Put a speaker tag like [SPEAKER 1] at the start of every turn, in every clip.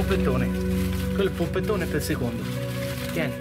[SPEAKER 1] poppettone. Quello è il poppettone per secondo. Tieni.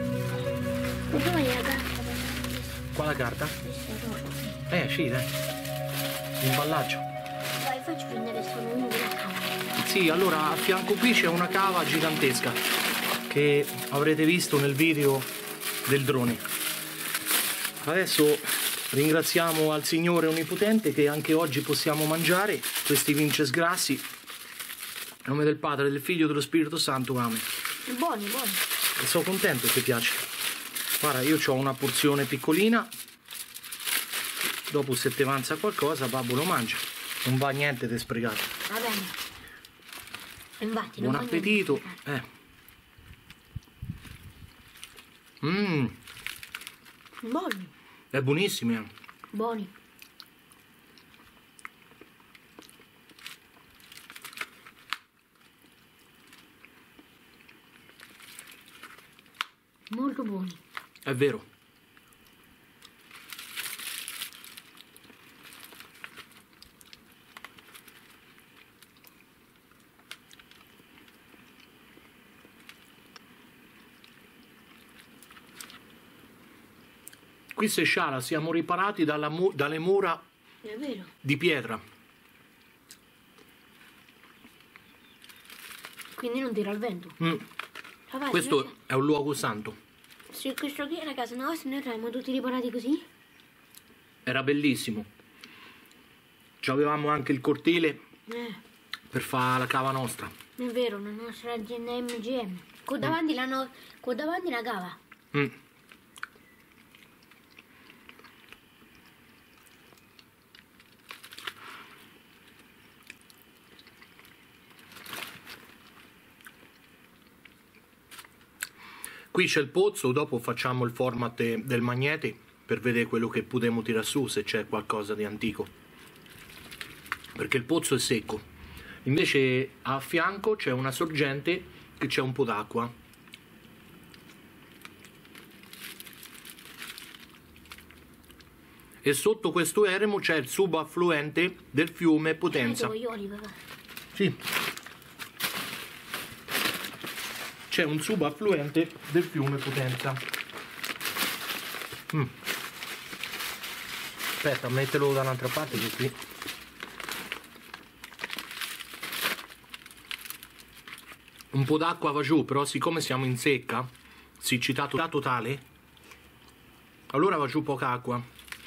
[SPEAKER 1] Qua la carta? Sì, dai. L'imballaggio.
[SPEAKER 2] Vai, faccio prendere solo una cava.
[SPEAKER 1] Sì, allora a fianco qui c'è una cava gigantesca che avrete visto nel video del drone. Adesso ringraziamo al Signore Onnipotente che anche oggi possiamo mangiare questi vinces grassi. In nome del Padre, del Figlio e dello Spirito Santo, amen.
[SPEAKER 2] Buoni, buoni.
[SPEAKER 1] E sono contento che ti piace. Guarda, io ho una porzione piccolina. Dopo se ti avanza qualcosa, babbo lo mangia. Non va niente di sprecato.
[SPEAKER 2] Va bene. Infatti,
[SPEAKER 1] Buon appetito.
[SPEAKER 2] Buoni.
[SPEAKER 1] È buonissimo.
[SPEAKER 2] Buoni. Molto buoni.
[SPEAKER 1] È vero. Qui se sciala siamo riparati dalle mura
[SPEAKER 2] È vero.
[SPEAKER 1] di pietra.
[SPEAKER 2] Quindi non tira il vento. Papà,
[SPEAKER 1] Questo è un luogo santo.
[SPEAKER 2] se questo qui è la casa nostra, noi eravamo tutti riparati così?
[SPEAKER 1] Era bellissimo. Ci avevamo anche il cortile per fare la cava nostra.
[SPEAKER 2] È vero, la nostra azienda MGM. Con davanti la cava.
[SPEAKER 1] Qui c'è il pozzo, dopo facciamo il format del magnete per vedere quello che potremo tirare su, se c'è qualcosa di antico. Perché il pozzo è secco. Invece a fianco c'è una sorgente che c'è un po' d'acqua. E sotto questo eremo c'è il subaffluente del fiume Potenza. Sì. C'è un subaffluente del fiume Potenza. Aspetta, metterlo da un'altra parte che qui. Un po' d'acqua va giù, però siccome siamo in secca, siccità totale, allora va giù poca acqua.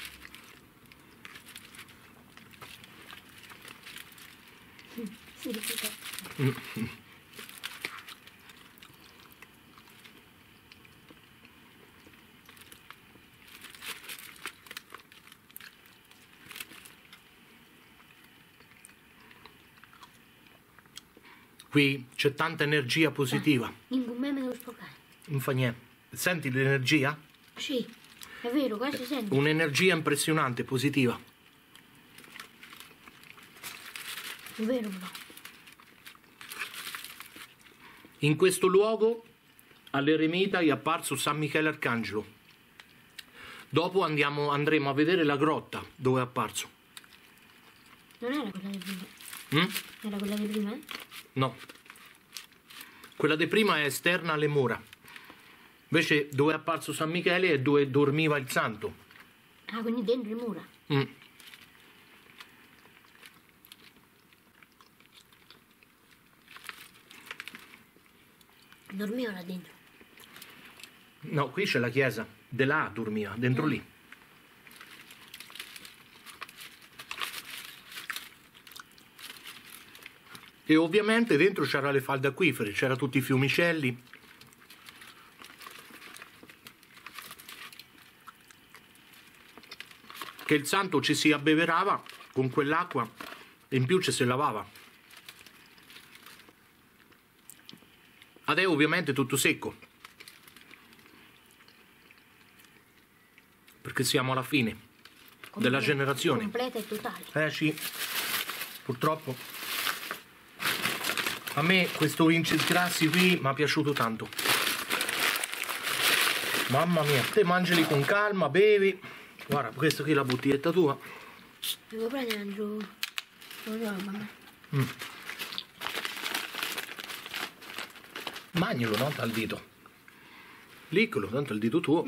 [SPEAKER 1] Qui c'è tanta energia positiva. Non fa niente. Senti l'energia?
[SPEAKER 2] Sì, è vero, qua si sente.
[SPEAKER 1] Un'energia impressionante, positiva.
[SPEAKER 2] È vero, però.
[SPEAKER 1] In questo luogo all'eremita è apparso San Michele Arcangelo. Dopo andremo a vedere la grotta dove è apparso.
[SPEAKER 2] Non era quella di prima? Era quella di prima?
[SPEAKER 1] No. Quella di prima è esterna alle mura. Invece dove è apparso San Michele è dove dormiva il santo.
[SPEAKER 2] Ah, quindi dentro le mura? Dormiva là dentro?
[SPEAKER 1] No, qui c'è la chiesa. De là dormiva, dentro lì. E ovviamente dentro c'era le falde acquifere, c'era tutti i fiumicelli. Che il santo ci si abbeverava con quell'acqua e in più ci si lavava. Adesso ovviamente è tutto secco. Perché siamo alla fine della generazione.
[SPEAKER 2] Completa e totale.
[SPEAKER 1] Sì, purtroppo. A me questo Vinces Grassi qui mi è piaciuto tanto. Mamma mia, te mangiali con calma, bevi. Guarda, questa qui è la bottiglietta tua.
[SPEAKER 2] Devo prendere giù.
[SPEAKER 1] Magnalo, non al dito. Liccolo, tanto il dito tuo.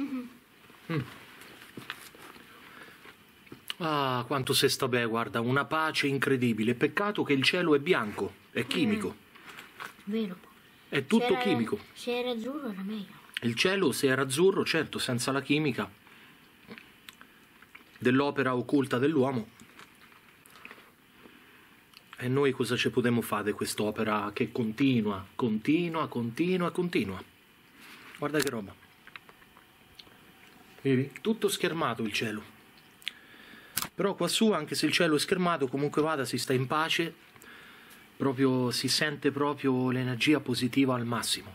[SPEAKER 1] Ah, quanto se sta bene, guarda, una pace incredibile. Peccato che il cielo è bianco, è chimico.
[SPEAKER 2] Vero.
[SPEAKER 1] È tutto chimico.
[SPEAKER 2] Se era azzurro era meglio.
[SPEAKER 1] Il cielo, se era azzurro, certo, senza la chimica dell'opera occulta dell'uomo. E noi cosa ci potremmo fare di quest'opera che continua, continua, continua, continua. Guarda che roba. Vedi? Tutto schermato il cielo. Però quassù, anche se il cielo è schermato, comunque vada, si sta in pace, proprio, si sente proprio l'energia positiva al massimo.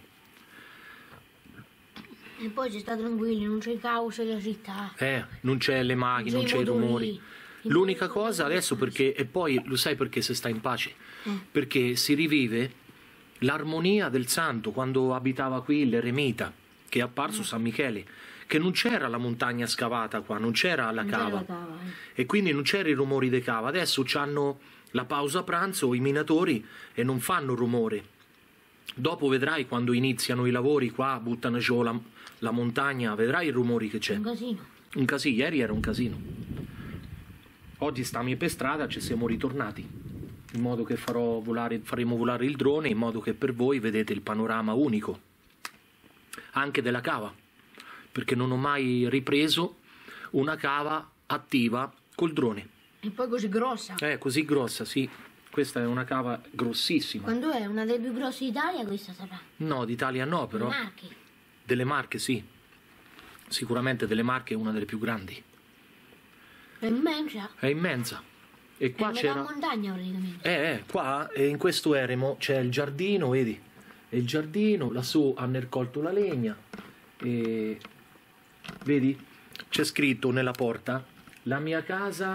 [SPEAKER 2] E poi si sta tranquilli, non c'è il caos della città.
[SPEAKER 1] Non c'è le macchine, non c'è i rumori. L'unica cosa adesso, perché, e poi lo sai perché si sta in pace? Perché si rivive l'armonia del santo quando abitava qui l'eremita, che è apparso San Michele, che non c'era la montagna scavata qua, non c'era la cava, e quindi non c'erano i rumori di cava. Adesso c'hanno la pausa pranzo i minatori e non fanno rumore. Dopo vedrai quando iniziano i lavori qua, buttano giù la montagna, vedrai i rumori che c'è.
[SPEAKER 2] Un casino.
[SPEAKER 1] Un casino, ieri era un casino. Oggi stiamo per strada, ci siamo ritornati, in modo che faremo volare il drone, in modo che per voi vedete il panorama unico, anche della cava, perché non ho mai ripreso una cava attiva col drone.
[SPEAKER 2] E poi così grossa.
[SPEAKER 1] Così grossa, sì. Questa è una cava grossissima.
[SPEAKER 2] Quando è una delle più grosse d'Italia, questa sarà?
[SPEAKER 1] No, d'Italia no, però.
[SPEAKER 2] Marche.
[SPEAKER 1] Delle Marche, sì. Sicuramente delle Marche è una delle più grandi.
[SPEAKER 2] È immensa.
[SPEAKER 1] È immensa. E qua
[SPEAKER 2] c'era
[SPEAKER 1] c'era...
[SPEAKER 2] montagna praticamente.
[SPEAKER 1] Qua in questo eremo c'è il giardino, vedi? E il giardino, lassù hanno raccolto la legna. E... vedi? C'è scritto nella porta: la mia casa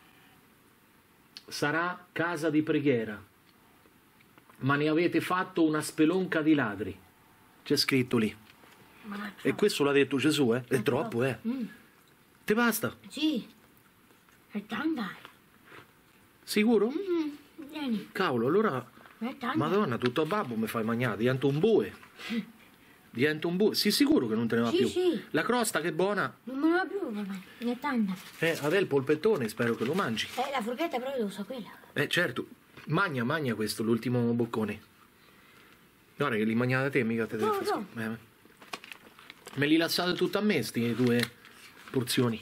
[SPEAKER 1] sarà casa di preghiera, ma ne avete fatto una spelonca di ladri. C'è scritto lì. E questo l'ha detto Gesù, eh? È troppo, eh? Ti basta?
[SPEAKER 2] Sì. È tanta.
[SPEAKER 1] Sicuro?
[SPEAKER 2] Vieni.
[SPEAKER 1] Cavolo, allora...
[SPEAKER 2] È tanta.
[SPEAKER 1] Madonna, tutto a babbo mi fai mangiare, divento un bue. Divento un bue. Sì, sicuro che non te ne va più.
[SPEAKER 2] Sì.
[SPEAKER 1] La crosta che è buona.
[SPEAKER 2] Non me ne va più, papà. È tanta.
[SPEAKER 1] Avè il polpettone, spero che lo mangi.
[SPEAKER 2] La forchetta però devo usare quella.
[SPEAKER 1] Certo. Magna questo, l'ultimo boccone. Guarda che li mangiate te, mica te devi fare. Me li lasciate tutto a me, sti due porzioni.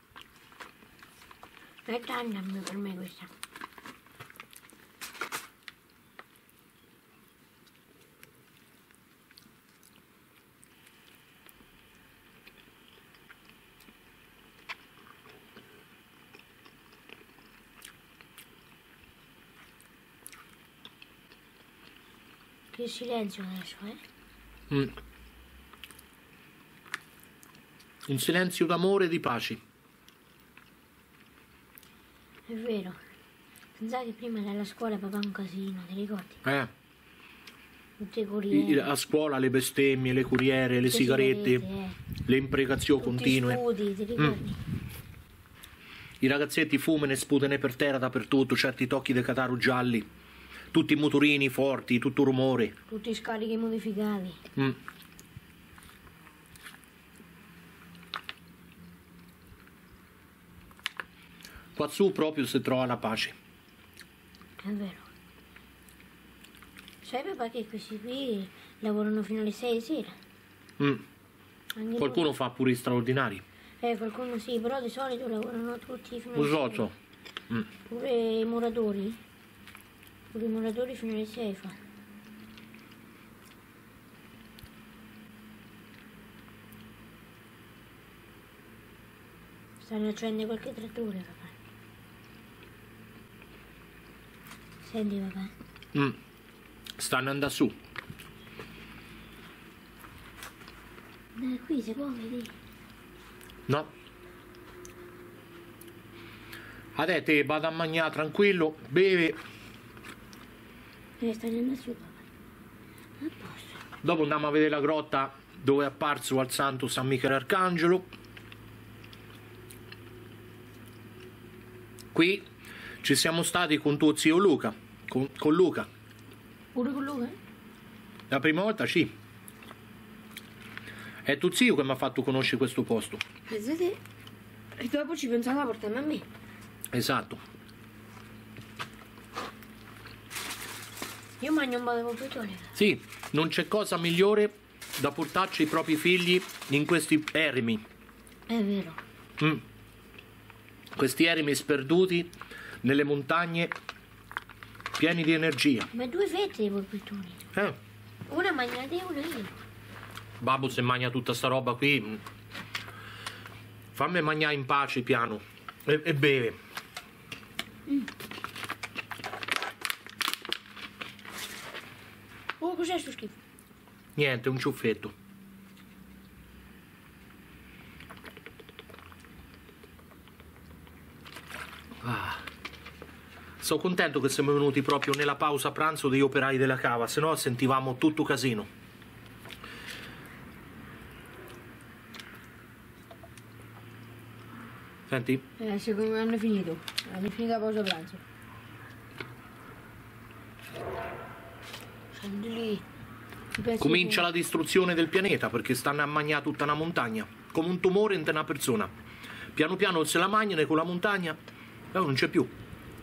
[SPEAKER 2] È tanta per me questa. Che silenzio adesso,
[SPEAKER 1] Un silenzio d'amore e di pace.
[SPEAKER 2] È vero. Pensate che prima dalla scuola papà un casino, ti ricordi? Tutte i corriere.
[SPEAKER 1] A scuola le bestemmie, le corriere, le sigarette, le imprecazioni continue.
[SPEAKER 2] Studi, ti ricordi?
[SPEAKER 1] I ragazzetti fumano e sputano per terra dappertutto, certi tocchi di cataro gialli, tutti i motorini forti, tutto rumore.
[SPEAKER 2] Tutti i scarichi modificati.
[SPEAKER 1] Qua su proprio si trova la pace.
[SPEAKER 2] È vero. Sai papà che questi qui lavorano fino alle 6 di sera? Anche
[SPEAKER 1] Qualcuno
[SPEAKER 2] loro.
[SPEAKER 1] fa pure i straordinari.
[SPEAKER 2] Qualcuno sì, però di solito lavorano tutti fino
[SPEAKER 1] Lo
[SPEAKER 2] alle 6.
[SPEAKER 1] so.
[SPEAKER 2] Pure i muratori. Pure i muratori fino alle 6 fa. Stanno accendendo qualche trattore, papà. Senti, papà.
[SPEAKER 1] Stanno andando su.
[SPEAKER 2] Qui si può vedere.
[SPEAKER 1] No. Adesso te vado a mangiare tranquillo, beve.
[SPEAKER 2] Sta andando su, papà. A posto.
[SPEAKER 1] Dopo andiamo a vedere la grotta dove è apparso al santo San Michele Arcangelo. Qui ci siamo stati con tuo zio Luca, con Luca.
[SPEAKER 2] Pure con lui?
[SPEAKER 1] La prima volta sì. È tuo zio che mi ha fatto conoscere questo posto.
[SPEAKER 2] Pensate, e dopo ci pensava a portarmi a me.
[SPEAKER 1] Esatto.
[SPEAKER 2] Io mangio un po' di polpettone.
[SPEAKER 1] Sì, non c'è cosa migliore da portarci i propri figli in questi eremi.
[SPEAKER 2] È vero.
[SPEAKER 1] Questi eremi sperduti nelle montagne pieni di energia.
[SPEAKER 2] Ma 2 fette di polpettoni. Una mangiate e una io.
[SPEAKER 1] Babbo se mangia tutta sta roba qui, fammi mangiare in pace piano e beve.
[SPEAKER 2] Oh, cos'è sto schifo?
[SPEAKER 1] Niente, un ciuffetto. Sono contento che siamo venuti proprio nella pausa pranzo degli operai della cava, se no sentivamo tutto casino. Senti?
[SPEAKER 2] Secondo me hanno finito. Hanno finito la pausa pranzo. Senti lì.
[SPEAKER 1] Comincia la distruzione del pianeta perché stanno a mangiare tutta una montagna, come un tumore in una persona. Piano piano se la mangiano e con la montagna non c'è più.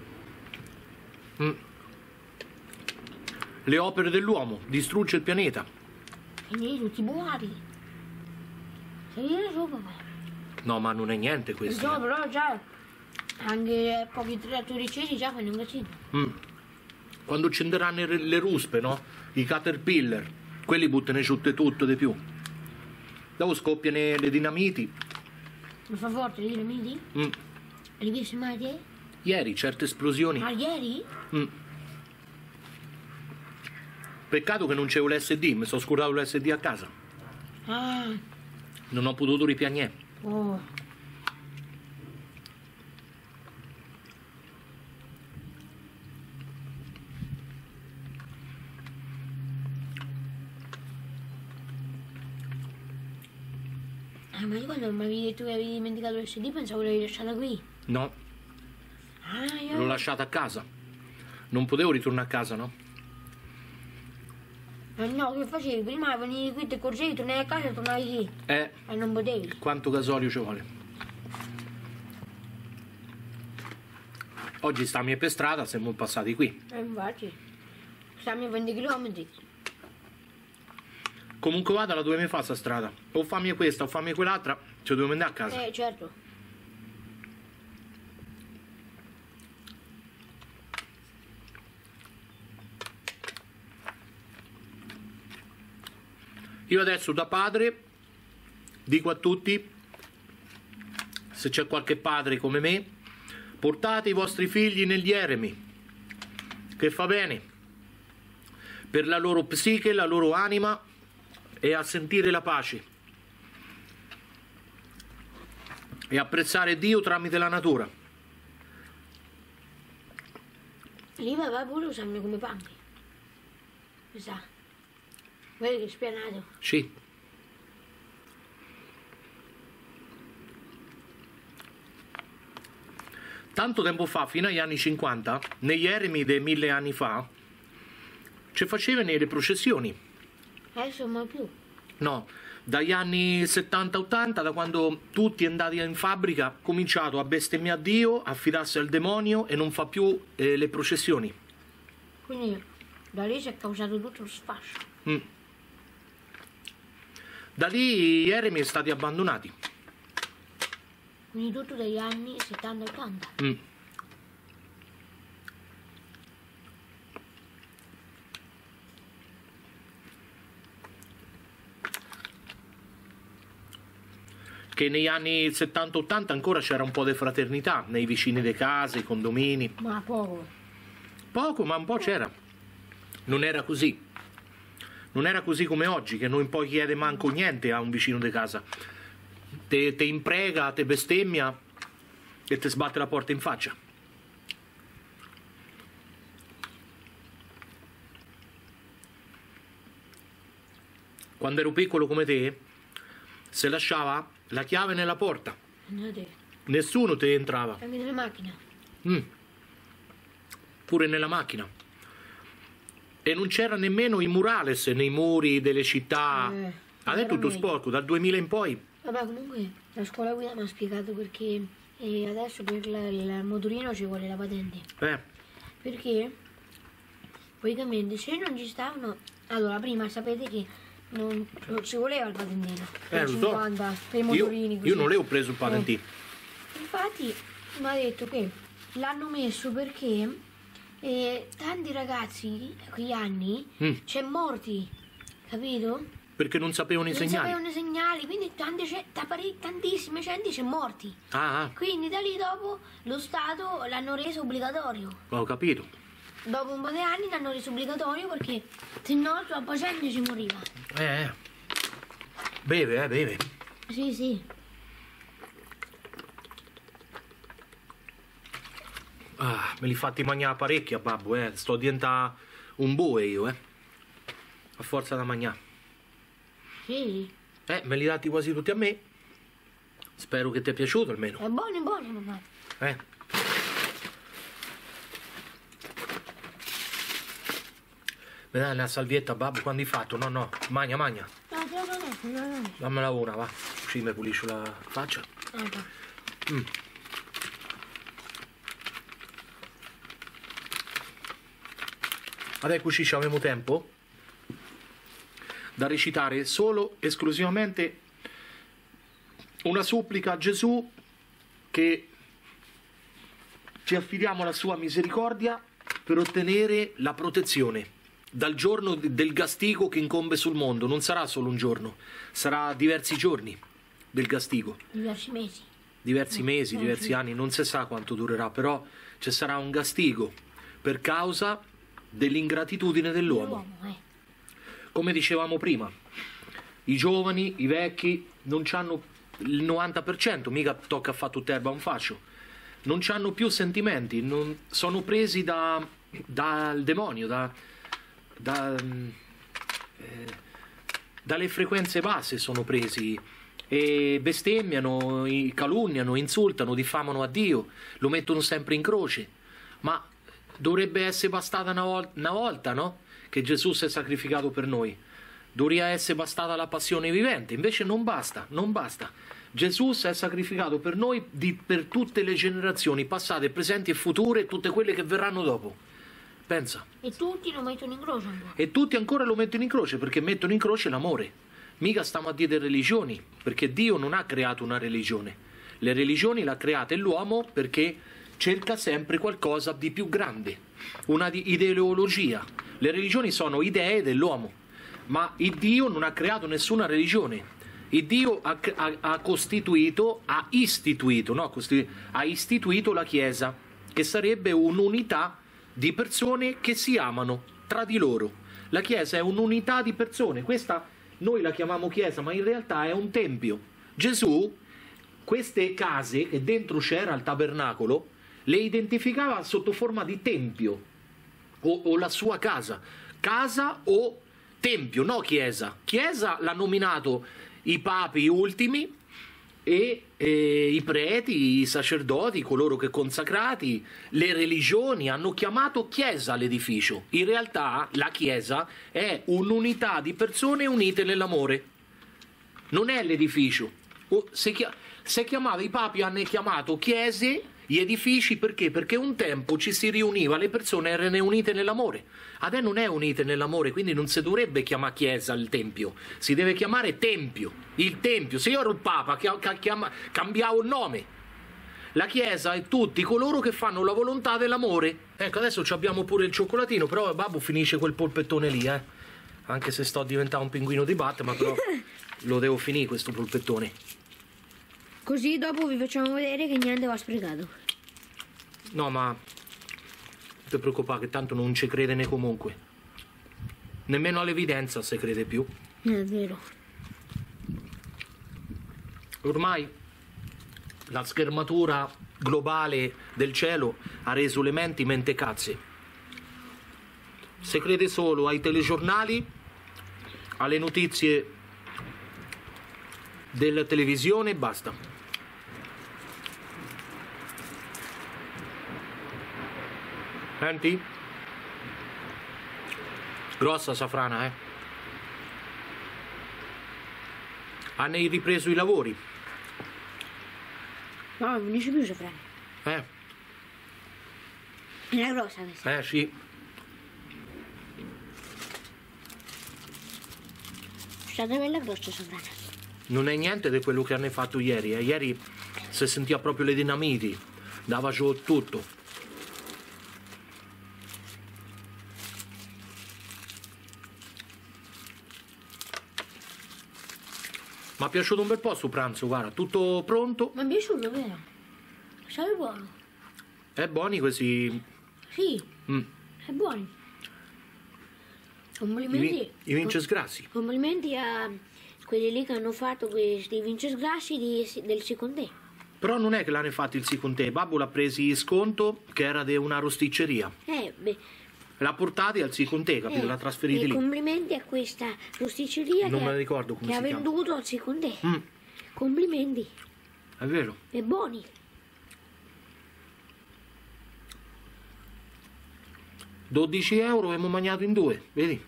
[SPEAKER 1] Le opere dell'uomo, distrugge il pianeta.
[SPEAKER 2] E tutti buoni. Salire sopra.
[SPEAKER 1] No, ma non è niente questo.
[SPEAKER 2] No, però già anche pochi trattori cesi già fanno un casino.
[SPEAKER 1] Quando accenderanno le ruspe, no? I caterpillar, quelli buttano giù tutto di più. Dopo scoppiano le dinamiti.
[SPEAKER 2] Mi fa forte le dinamiti? Li viste mai te?
[SPEAKER 1] Ieri certe esplosioni.
[SPEAKER 2] Ah, ieri?
[SPEAKER 1] Peccato che non c'è l'SD, mi sono scordato l'SD a casa.
[SPEAKER 2] Ah.
[SPEAKER 1] Non ho potuto ripiagnare.
[SPEAKER 2] Oh. Ma io quando mi avevi detto che avevi dimenticato l'SD pensavo che l'avevi lasciata qui.
[SPEAKER 1] No. L'ho lasciata a casa. Non potevo ritornare a casa, no?
[SPEAKER 2] No, che facevi? Prima venivi qui, ti corgevi, tornavi a casa e tornavi qui. E non potevi.
[SPEAKER 1] Quanto gasolio ci vuole? Oggi stiamo per strada, siamo passati qui.
[SPEAKER 2] Infatti. Stiamo a 20 km.
[SPEAKER 1] Comunque vada, la dobbiamo fare sta strada. O fammi questa o fammi quell'altra, ci dobbiamo andare a casa.
[SPEAKER 2] Certo.
[SPEAKER 1] Io adesso da padre dico a tutti, se c'è qualche padre come me, portate i vostri figli negli eremi, che fa bene per la loro psiche, la loro anima e a sentire la pace e apprezzare Dio tramite la natura.
[SPEAKER 2] Lì va pure usano come panchi. Mi sa. Vedi che spianato?
[SPEAKER 1] Sì. Tanto tempo fa, fino agli anni 50, negli eremi dei 1000 anni fa, ci facevano le processioni.
[SPEAKER 2] Adesso non più.
[SPEAKER 1] No, dagli anni 70-80, da quando tutti andati in fabbrica, ha cominciato a bestemmiare Dio, a fidarsi al demonio e non fa più le processioni.
[SPEAKER 2] Quindi da lì si è causato tutto lo sfascio.
[SPEAKER 1] Da lì gli eremi sono stati abbandonati.
[SPEAKER 2] Quindi tutto dagli anni 70-80.
[SPEAKER 1] Che negli anni 70-80 ancora c'era un po' di fraternità nei vicini delle case, i condomini.
[SPEAKER 2] Ma poco.
[SPEAKER 1] Poco, ma un po' c'era. Non era così. Non era così come oggi, che non poi chiede manco niente a un vicino di casa. Te imprega, te bestemmia e te sbatte la porta in faccia. Quando ero piccolo come te, se lasciava la chiave nella porta. Nessuno te entrava.
[SPEAKER 2] Anche nella macchina.
[SPEAKER 1] Pure nella macchina. E non c'era nemmeno i murales nei muri delle città Adesso è tutto sporco, dal 2000 in poi.
[SPEAKER 2] Vabbè, comunque la scuola guida mi ha spiegato perché adesso per il motorino ci vuole la patente. Perché praticamente se non ci stavano... Allora, prima sapete che non ci voleva il patentino. Per 50, per i motorini.
[SPEAKER 1] Io non le ho preso il patentino.
[SPEAKER 2] Infatti mi ha detto che l'hanno messo perché tanti ragazzi quegli anni c'è morti, capito?
[SPEAKER 1] Perché non sapevano i segnali.
[SPEAKER 2] Non sapevano i segnali, quindi tantissime gente c'è morti. Quindi da lì dopo lo Stato l'hanno reso obbligatorio.
[SPEAKER 1] Ho capito.
[SPEAKER 2] Dopo un po' di anni l'hanno reso obbligatorio perché se no troppa gente ci moriva.
[SPEAKER 1] Beve, beve.
[SPEAKER 2] Sì, sì.
[SPEAKER 1] Me li fatti mangiare parecchi a babbo, Sto diventando un bue io, A forza da mangiare.
[SPEAKER 2] Sì.
[SPEAKER 1] Me li dati quasi tutti a me. Spero che ti è piaciuto almeno.
[SPEAKER 2] È buono, papà.
[SPEAKER 1] Mi dai una salvietta, babbo, quando hai fatto? No, no, magna.
[SPEAKER 2] No.
[SPEAKER 1] Dammela una, va. Così mi pulisco la faccia. Adesso ci abbiamo tempo da recitare solo, esclusivamente, una supplica a Gesù, che ci affidiamo alla sua misericordia per ottenere la protezione dal giorno del gastigo che incombe sul mondo. Non sarà solo un giorno, sarà diversi giorni del gastigo.
[SPEAKER 2] Diversi mesi.
[SPEAKER 1] Diversi mesi, diversi anni, non si sa quanto durerà, però ci sarà un gastigo per causa dell'ingratitudine dell'uomo. Come dicevamo prima, i giovani, i vecchi, non c'hanno il 90%, mica tocca a fare tutta erba un fascio, non c'hanno più sentimenti, sono presi dal demonio, dalle frequenze basse sono presi, e bestemmiano, calunniano, insultano, diffamano a Dio, lo mettono sempre in croce. Ma dovrebbe essere bastata una volta, no? Che Gesù si è sacrificato per noi. Dovrebbe essere bastata la passione vivente, invece non basta. Gesù si è sacrificato per noi per tutte le generazioni, passate, presenti e future, e tutte quelle che verranno dopo. Pensa.
[SPEAKER 2] E tutti lo mettono in croce ancora.
[SPEAKER 1] E tutti ancora lo mettono in croce, perché mettono in croce l'amore. Mica stiamo a dire religioni, perché Dio non ha creato una religione. Le religioni l'ha create l'uomo perché cerca sempre qualcosa di più grande, una ideologia. Le religioni sono idee dell'uomo, ma il Dio non ha creato nessuna religione. Il Dio ha istituito la Chiesa, che sarebbe un'unità di persone che si amano tra di loro. La Chiesa è un'unità di persone, questa noi la chiamiamo Chiesa, ma in realtà è un tempio. Gesù, queste case che dentro c'era il tabernacolo, le identificava sotto forma di tempio, o la sua casa o tempio, no chiesa. Chiesa l'ha nominato i papi ultimi e i preti, i sacerdoti, coloro che consacrati, le religioni hanno chiamato chiesa l'edificio. In realtà la chiesa è un'unità di persone unite nell'amore, non è l'edificio. Se chiamava, i papi hanno chiamato chiese gli edifici, perché? Perché un tempo ci si riuniva, le persone erano unite nell'amore. Adesso non è unite nell'amore, quindi non si dovrebbe chiamare chiesa il tempio, si deve chiamare tempio, il tempio. Se io ero il papa cambiavo il nome. La chiesa è tutti coloro che fanno la volontà dell'amore. Ecco, adesso abbiamo pure il cioccolatino, però babbo finisce quel polpettone lì, anche se sto diventando un pinguino di Batman, però lo devo finire questo polpettone.
[SPEAKER 2] Così dopo vi facciamo vedere che niente va sprecato.
[SPEAKER 1] No, ma non ti preoccupare, che tanto non ci crede né comunque. Nemmeno all'evidenza si crede più.
[SPEAKER 2] È vero.
[SPEAKER 1] Ormai la schermatura globale del cielo ha reso le menti mentecazze. Si crede solo ai telegiornali, alle notizie della televisione e basta. Senti? Grossa safrana, Hanno ripreso i lavori.
[SPEAKER 2] No, non finisce più, Frane.
[SPEAKER 1] È
[SPEAKER 2] una grossa questa.
[SPEAKER 1] Sì.
[SPEAKER 2] È stata bella grossa, Frane.
[SPEAKER 1] Non è niente di quello che hanno fatto ieri. Ieri si sentiva proprio le dinamiti. Dava giù tutto. Mi è piaciuto un bel po' sto pranzo, guarda, tutto pronto.
[SPEAKER 2] Mi è piaciuto, vero? Sai buono.
[SPEAKER 1] È buoni questi.
[SPEAKER 2] Sì, è buoni. Complimenti.
[SPEAKER 1] I Vinces Grassi.
[SPEAKER 2] Complimenti a quelli lì che hanno fatto questi Vinces Grassi del Secondé.
[SPEAKER 1] Però non è che l'hanno fatto il Secondé, Babbo l'ha presi in sconto che era di una rosticceria.
[SPEAKER 2] Beh.
[SPEAKER 1] L'ha portati al Secondé, capito? L'ha trasferiti lì.
[SPEAKER 2] Complimenti a questa rosticceria
[SPEAKER 1] non me la ricordo come
[SPEAKER 2] che
[SPEAKER 1] si
[SPEAKER 2] ha
[SPEAKER 1] chiama.
[SPEAKER 2] venduto al Secondé. Complimenti.
[SPEAKER 1] È vero.
[SPEAKER 2] E buoni.
[SPEAKER 1] €12 abbiamo mangiato in 2, vedi?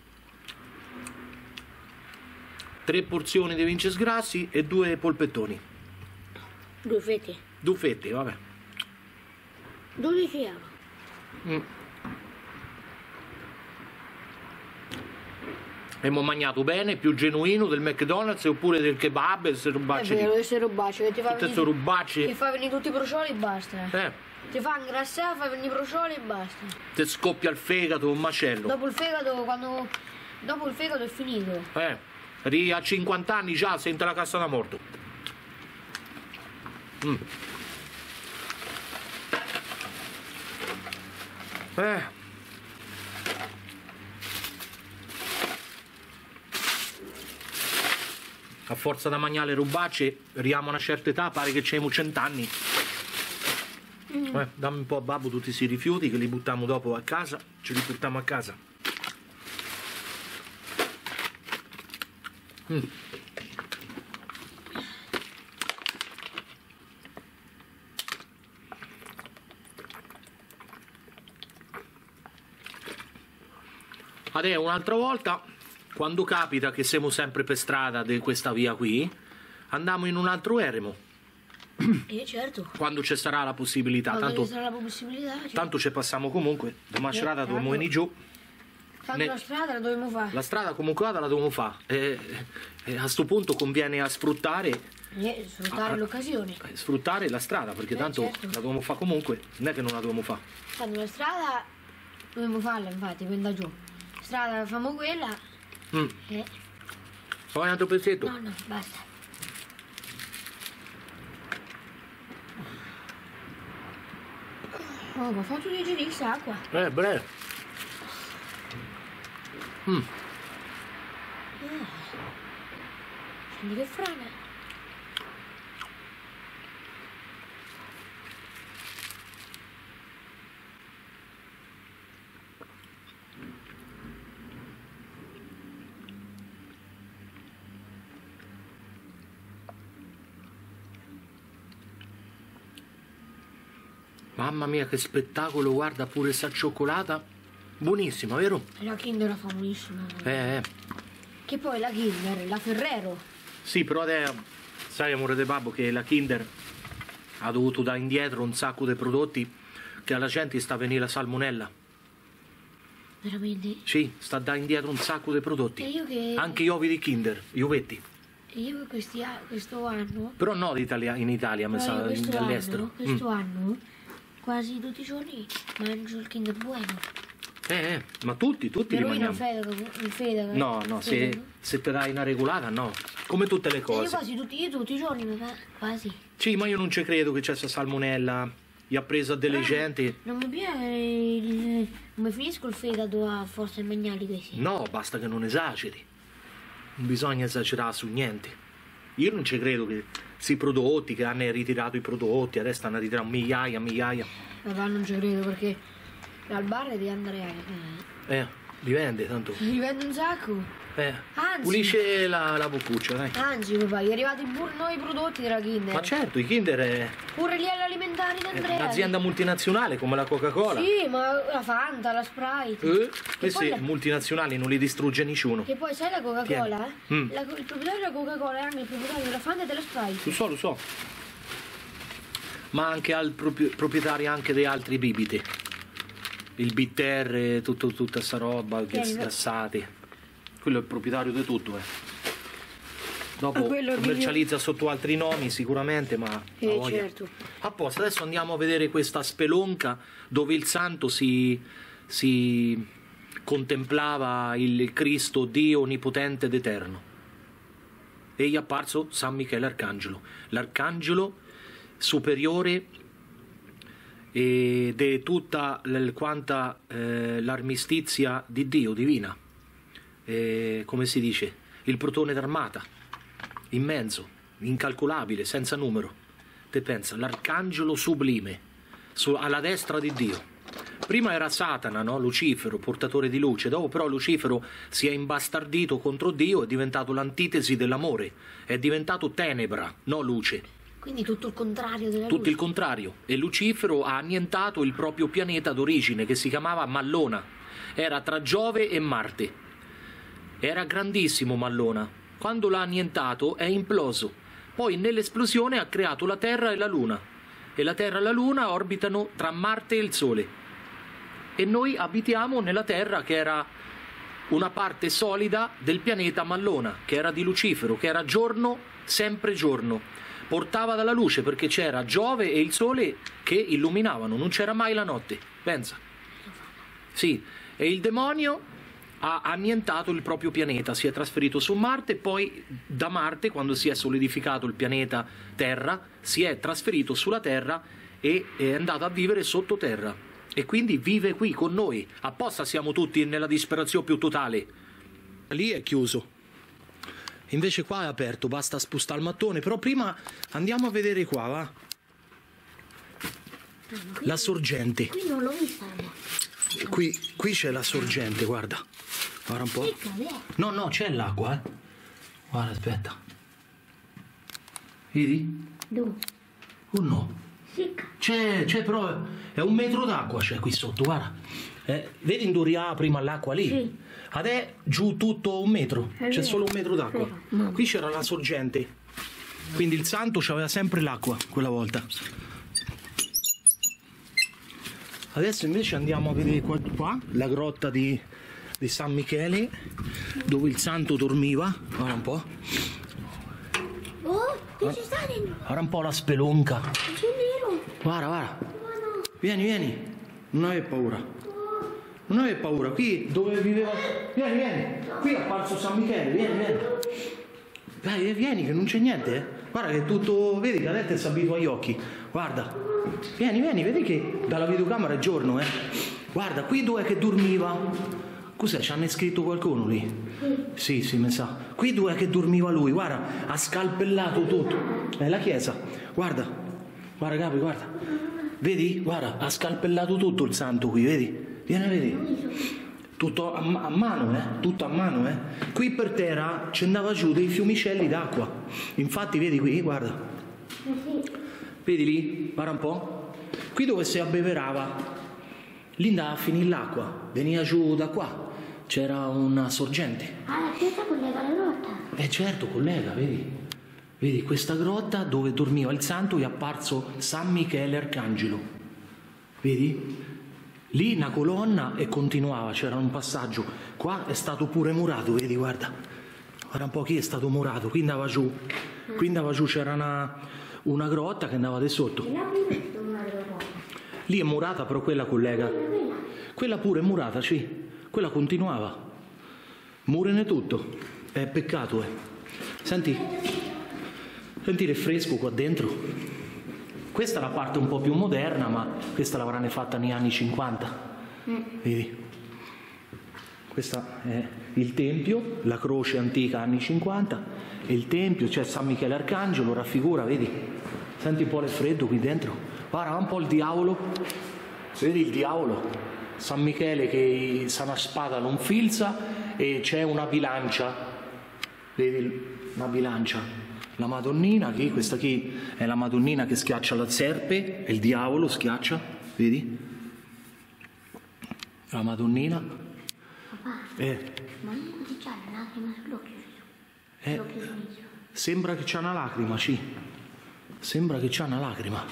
[SPEAKER 1] 3 porzioni di Vinces Grassi e 2 polpettoni.
[SPEAKER 2] 2 fette.
[SPEAKER 1] 2 fette, vabbè.
[SPEAKER 2] €12.
[SPEAKER 1] Abbiamo mangiato bene, più genuino del McDonald's oppure del kebab e se
[SPEAKER 2] È
[SPEAKER 1] rubacce
[SPEAKER 2] vero, queste robacce che ti fa
[SPEAKER 1] tutte
[SPEAKER 2] venire,
[SPEAKER 1] queste rubacce.
[SPEAKER 2] che fa venire tutti i brocioli e basta. Ti fa ingrassare, fa venire i brocioli e basta.
[SPEAKER 1] Ti scoppia il fegato, un macello.
[SPEAKER 2] Dopo il fegato, dopo il fegato è finito.
[SPEAKER 1] A 50 anni già sente la cassa da morto. A forza da mangiare rubacce, arriviamo a una certa età, pare che c'abbiamo 100 anni. Dammi un po' a babbo tutti questi rifiuti che li buttiamo dopo a casa, ce li portiamo a casa. Adesso un'altra volta, quando capita che siamo sempre per strada di questa via qui, andiamo in un altro eremo.
[SPEAKER 2] Certo.
[SPEAKER 1] Quando ci sarà la possibilità.
[SPEAKER 2] Quando ci sarà la possibilità. Certo.
[SPEAKER 1] Tanto ci passiamo comunque, domani serata dobbiamo venire giù.
[SPEAKER 2] Tanto la strada la dobbiamo fare.
[SPEAKER 1] La strada comunque la dobbiamo fare. A sto punto conviene a sfruttare.
[SPEAKER 2] Sfruttare l'occasione.
[SPEAKER 1] Sfruttare la strada, perché tanto
[SPEAKER 2] certo.
[SPEAKER 1] la dobbiamo fare comunque, non è che non la dobbiamo fare.
[SPEAKER 2] Tanto la strada dobbiamo farla, infatti, per da giù. Strada famo quella.
[SPEAKER 1] Fai un altro pezzetto?
[SPEAKER 2] No, basta. Oh, ma fatto dei giri di acqua.
[SPEAKER 1] Breve.
[SPEAKER 2] Senti che frana.
[SPEAKER 1] Mamma mia che spettacolo, guarda pure sta cioccolata. Buonissima, vero?
[SPEAKER 2] La Kinder la fa buonissima.
[SPEAKER 1] Che
[SPEAKER 2] poi la Kinder, la Ferrero.
[SPEAKER 1] Sì, però adesso, sai amore di babbo, che la Kinder ha dovuto dare indietro un sacco di prodotti che alla gente sta a venire la salmonella.
[SPEAKER 2] Veramente?
[SPEAKER 1] Sì, sta a dare indietro un sacco di prodotti.
[SPEAKER 2] E io che...
[SPEAKER 1] Anche gli ovi di Kinder, gli ovetti.
[SPEAKER 2] E io questo anno...
[SPEAKER 1] Però no in Italia, ma sa dall'estero.
[SPEAKER 2] Questo anno, quasi tutti i giorni, mangio il Kinder Bueno.
[SPEAKER 1] Ma tutti li mangiamo.
[SPEAKER 2] Il fegato.
[SPEAKER 1] No, se te dai una regolata, no. Come tutte le cose.
[SPEAKER 2] Io quasi tutti i giorni, quasi.
[SPEAKER 1] Sì, ma io non ci credo che c'è questa salmonella. Gli ha preso a delle gente.
[SPEAKER 2] Non mi piace, non mi finisco il fegato a forza di mangiarli questi.
[SPEAKER 1] No, basta che non esageri. Non bisogna esagerare su niente. Io non ci credo che questi prodotti, che hanno ritirato i prodotti, adesso stanno a ritirare migliaia.
[SPEAKER 2] Papà non ci credo perché al bar devi andare a...
[SPEAKER 1] li vende tanto.
[SPEAKER 2] Li vende un sacco. Anzi,
[SPEAKER 1] pulisce la boccuccia, dai.
[SPEAKER 2] Anzi, papà, gli è arrivati pure nuovi prodotti della Kinder.
[SPEAKER 1] Ma certo, i Kinder
[SPEAKER 2] pure lì all'alimentare alimentari di Andrea.
[SPEAKER 1] Un'azienda multinazionale come la Coca-Cola.
[SPEAKER 2] Sì, ma la Fanta, la Sprite.
[SPEAKER 1] Questi multinazionali non li distrugge nessuno.
[SPEAKER 2] Che poi sai la Coca-Cola? Il proprietario della Coca-Cola è anche il proprietario della Fanta e della Sprite.
[SPEAKER 1] Lo so. Ma anche al proprietari anche di altri bibite. Il bitter, tutta sta roba, gassati. Quello è il proprietario di tutto, Dopo commercializza sotto altri nomi sicuramente, ma
[SPEAKER 2] certo.
[SPEAKER 1] A posto, adesso andiamo a vedere questa spelonca dove il santo si contemplava il Cristo Dio onnipotente ed eterno. E gli è apparso San Michele Arcangelo, l'arcangelo superiore di tutta quanta l'armistizia di Dio divina, come si dice, il protone d'armata immenso, incalcolabile, senza numero. Te pensa, l'arcangelo sublime alla destra di Dio. Prima era Satana, no? Lucifero, portatore di luce. Dopo però Lucifero si è imbastardito contro Dio, è diventato l'antitesi dell'amore, è diventato tenebra, no luce.
[SPEAKER 2] Quindi tutto il contrario della luce.
[SPEAKER 1] Tutto il contrario. E Lucifero ha annientato il proprio pianeta d'origine, che si chiamava Mallona. Era tra Giove e Marte. Era grandissimo Mallona. Quando l'ha annientato è imploso. Poi nell'esplosione ha creato la Terra e la Luna. E la Terra e la Luna orbitano tra Marte e il Sole. E noi abitiamo nella Terra, che era una parte solida del pianeta Mallona, che era di Lucifero, che era giorno, sempre giorno. Portava dalla luce perché c'era Giove e il Sole che illuminavano, non c'era mai la notte. Pensa. Sì, e il demonio ha annientato il proprio pianeta, si è trasferito su Marte, poi da Marte, quando si è solidificato il pianeta Terra, si è trasferito sulla Terra e è andato a vivere sottoterra. E quindi vive qui con noi. Apposta siamo tutti nella disperazione più totale. Lì è chiuso. Invece qua è aperto, basta spostare il mattone. Però prima andiamo a vedere qua, va? La sorgente.
[SPEAKER 2] Qui non l'ho vista.
[SPEAKER 1] Qui c'è la sorgente, guarda. Guarda un po'. No, c'è l'acqua, Guarda, aspetta. Vedi?
[SPEAKER 2] Dove?
[SPEAKER 1] Oh no.
[SPEAKER 2] Secca.
[SPEAKER 1] C'è però, è 1 metro d'acqua c'è qui sotto, guarda. Vedi in dove prima l'acqua lì?
[SPEAKER 2] Sì.
[SPEAKER 1] Adesso giù tutto 1 metro, c'è solo 1 metro d'acqua. Qui c'era la sorgente. Quindi il santo c'aveva sempre l'acqua quella volta. Adesso invece andiamo a vedere qua la grotta di San Michele, dove il santo dormiva. Guarda un po'.
[SPEAKER 2] Oh, che ci sta dentro?
[SPEAKER 1] Guarda un po' la spelonca.
[SPEAKER 2] C'è nero.
[SPEAKER 1] Guarda. Vieni. Non avere paura. Non avere paura. Qui dove viveva... Vieni. Qui è apparso San Michele. Vieni. Dai, vieni che non c'è niente, Guarda che è tutto... Vedi che adesso si abitua agli occhi. Guarda. Vieni, vedi che dalla videocamera è giorno, Guarda, qui dove è che dormiva? Cos'è? Ci hanno scritto qualcuno lì? Sì, mi sa. Qui dove è che dormiva lui? Guarda, ha scalpellato tutto. È la chiesa. Guarda, Capi, guarda. Vedi? Guarda, ha scalpellato tutto il santo qui, vedi? Vieni a vedere. Tutto a mano, Tutto a mano, Qui per terra ci andava giù dei fiumicelli d'acqua. Infatti, vedi qui, guarda. Vedi lì? Guarda un po'. Qui dove si abbeverava, lì andava a finire l'acqua. Veniva giù da qua. C'era una sorgente.
[SPEAKER 2] La chiesa collega la grotta?
[SPEAKER 1] Certo, collega, vedi? Vedi, questa grotta dove dormiva il santo è apparso San Michele Arcangelo. Vedi? Lì una colonna e continuava, c'era un passaggio. Qua è stato pure murato, vedi, guarda. Guarda un po' chi è stato murato. Qui andava giù. C'era una grotta che andava di sotto. Lì è murata, però quella collega. Quella pure è murata, sì. Quella continuava. Murene tutto. È peccato, Senti il fresco qua dentro. Questa è la parte un po' più moderna, ma questa l'avranno fatta negli anni 50. Vedi? Questo è il tempio, la croce antica anni 50, e il tempio, c'è San Michele Arcangelo, raffigura, vedi? Senti un po' il freddo qui dentro. Guarda un po' il diavolo. Vedi il diavolo? San Michele che sa una spada non filza e c'è una bilancia. Vedi una bilancia? la Madonnina, questa qui è la Madonnina che schiaccia la serpe, è il diavolo, schiaccia, vedi? La Madonnina.
[SPEAKER 2] Papà, ma non ti c'è una lacrima sull'occhio, Gesù?
[SPEAKER 1] Sembra che c'ha una lacrima, sì. Sembra che c'ha una lacrima.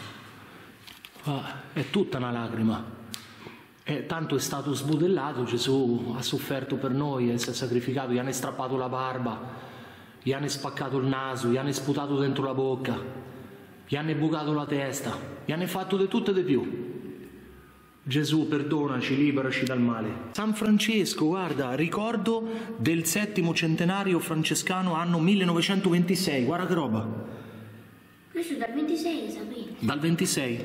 [SPEAKER 1] È tutta una lacrima. Tanto è stato sbudellato, Gesù ha sofferto per noi, si è sacrificato, gli hanno strappato la barba, gli hanno spaccato il naso, gli hanno sputato dentro la bocca, gli hanno bucato la testa, gli hanno fatto di tutto e di più. Gesù, perdonaci, liberaci dal male. San Francesco, guarda, ricordo del 7° centenario francescano, anno 1926, guarda che roba.
[SPEAKER 2] Questo dal 26, sapevi?
[SPEAKER 1] Dal 26.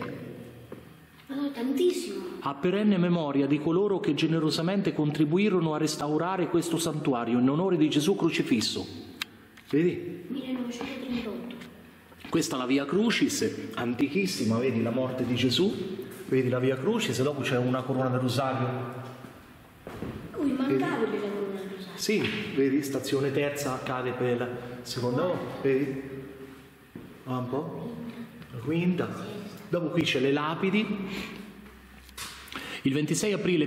[SPEAKER 2] Ma tantissimo.
[SPEAKER 1] A perenne memoria di coloro che generosamente contribuirono a restaurare questo santuario in onore di Gesù crocifisso. Vedi?
[SPEAKER 2] 1938.
[SPEAKER 1] Questa è la Via Crucis, antichissima, vedi la morte di Gesù, vedi la Via Crucis, e dopo c'è una corona del rosario.
[SPEAKER 2] Immancabile la corona del rosario.
[SPEAKER 1] Sì, vedi, stazione terza cade per la seconda, vedi? Un po', la quinta. Dopo qui c'è le lapidi. Il 26 aprile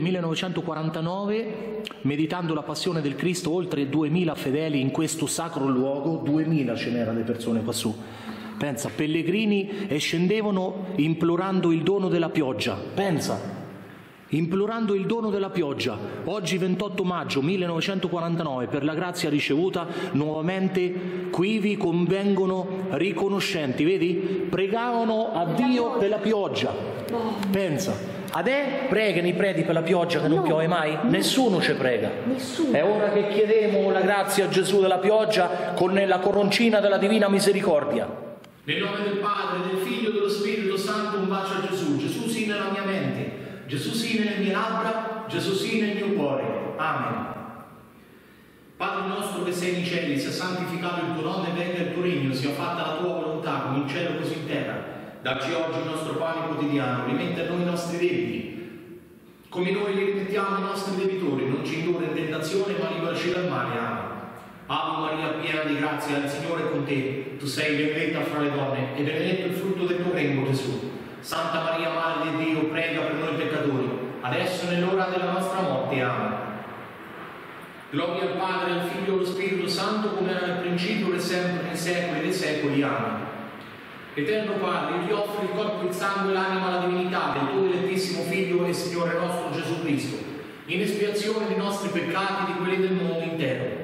[SPEAKER 1] 1949, meditando la passione del Cristo, oltre 2000 fedeli in questo sacro luogo, 2000 ce n'erano le persone qua su. Pensa, pellegrini, e scendevano implorando il dono della pioggia. Pensa, implorando il dono della pioggia. Oggi 28 maggio 1949, per la grazia ricevuta, nuovamente qui vi convengono riconoscenti. Vedi? Pregavano a Dio per la pioggia. Pensa. Adè pregano i preti per la pioggia che non piove mai? Nessuno ci prega.
[SPEAKER 2] Nessuno.
[SPEAKER 1] È ora che chiedemo la grazia a Gesù della pioggia con la coroncina della Divina Misericordia. Nel nome del Padre, del Figlio e dello Spirito Santo, un bacio a Gesù. Gesù sì nella mia mente, Gesù sì nelle mie labbra, Gesù sì nel mio cuore. Amen. Padre nostro che sei nei cieli, sia santificato il tuo nome, venga il tuo regno, sia fatta la tua volontà come in cielo così in terra. Dacci oggi il nostro pane quotidiano, rimetti a noi i nostri debiti, come noi li rimettiamo ai nostri debitori, non ci indurre in tentazione, ma liberaci dal male. Amen. Ave Maria, piena di grazia, il Signore è con te. Tu sei benedetta fra le donne, e benedetto il frutto del tuo grembo, Gesù. Santa Maria, Madre di Dio, prega per noi peccatori, adesso e nell'ora della nostra morte. Amen. Gloria al Padre, al Figlio e allo Spirito Santo, come era nel principio, e sempre, nei secoli dei secoli. Amen. Eterno Padre, io ti offro il corpo, il sangue, l'anima, la divinità del tuo dilettissimo Figlio e Signore nostro Gesù Cristo, in espiazione dei nostri peccati e di quelli del mondo intero.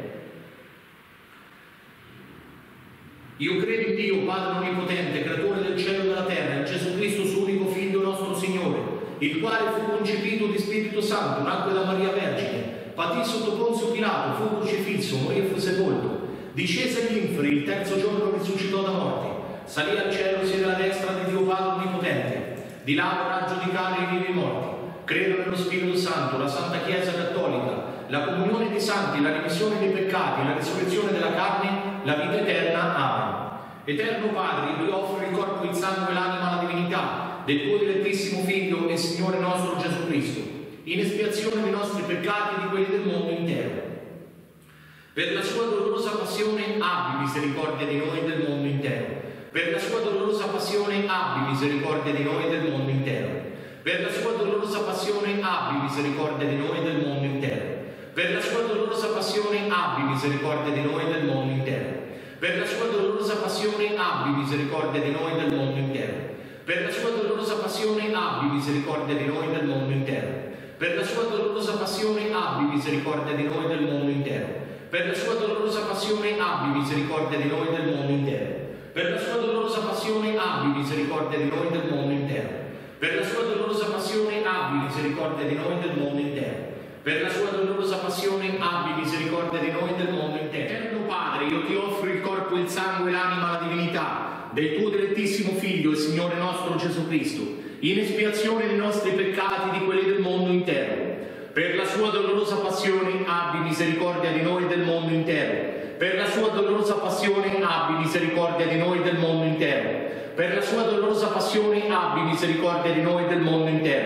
[SPEAKER 1] Io credo in Dio, Padre Onnipotente, creatore del cielo e della terra, in Gesù Cristo, suo unico Figlio nostro Signore, il quale fu concepito di Spirito Santo, nacque da Maria Vergine, patì sotto Ponzio Pilato, fu crocifisso, morì e fu sepolto, discese agli inferi, il terzo giorno risuscitò da morte, salì al cielo, siede alla destra di Dio Padre Onnipotente, di là vorrà giudicare i vivi e i morti. Credo nello Spirito Santo, la Santa Chiesa Cattolica, la comunione dei santi, la remissione dei peccati, la risurrezione della carne, la vita eterna. Amen. Eterno Padre, io ti offro il corpo, il sangue, l'anima, la divinità del tuo dilettissimo Figlio e Signore nostro Gesù Cristo, in espiazione dei nostri peccati e di quelli del mondo intero. Per la sua dolorosa passione abbi misericordia di noi e del mondo intero. Per la sua dolorosa passione abbi misericordia di noi e del mondo intero. Per la sua dolorosa passione abbi misericordia di noi e del mondo intero. Per la sua dolorosa passione abbi misericordia di noi e del mondo intero. Per la sua dolorosa passione abbi misericordia di noi e del mondo intero. Per la sua dolorosa passione abbi misericordia di noi e del mondo intero. Per la sua dolorosa passione abbi misericordia di noi e del mondo intero. Per la sua dolorosa passione abbi misericordia di noi e del mondo intero. Per la sua dolorosa passione abbi misericordia di noi e del mondo intero. Per la sua dolorosa passione abbi misericordia di noi e del mondo intero. Per la sua dolorosa passione abbi misericordia di noi e del mondo intero. Eterno Padre, io ti offro il corpo, il sangue, l'anima, la divinità del tuo dilettissimo Figlio e Signore nostro Gesù Cristo, in espiazione dei nostri peccati e di quelli del mondo intero. Per la sua dolorosa passione abbi misericordia di noi e del mondo intero. Per la sua dolorosa passione abbi misericordia di noi e del mondo intero. Per la sua dolorosa passione abbi misericordia di noi e del mondo intero.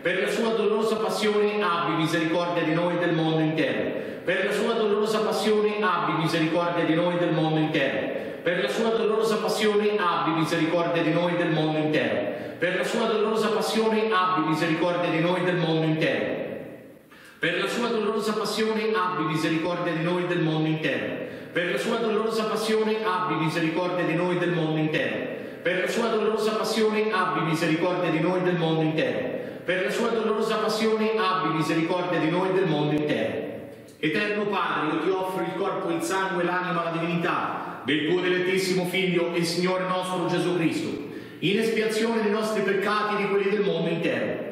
[SPEAKER 1] Per la sua dolorosa passione abbi misericordia di noi e del mondo intero. Per la sua dolorosa passione abbi misericordia di noi e del mondo intero. Per la sua dolorosa passione abbi misericordia di noi e del mondo intero. Per la sua dolorosa passione abbi misericordia di noi e del mondo intero. Per la sua dolorosa passione abbi misericordia di noi e del mondo intero. Per la sua dolorosa passione abbi misericordia di noi e del mondo intero. Per la sua dolorosa passione abbi misericordia di noi e del mondo intero. Per la sua dolorosa passione abbi misericordia di noi e del mondo intero. Eterno Padre, io ti offro il corpo, il sangue, l'anima, la divinità del tuo dilettissimo Figlio e Signore nostro Gesù Cristo, in espiazione dei nostri peccati e di quelli del mondo intero.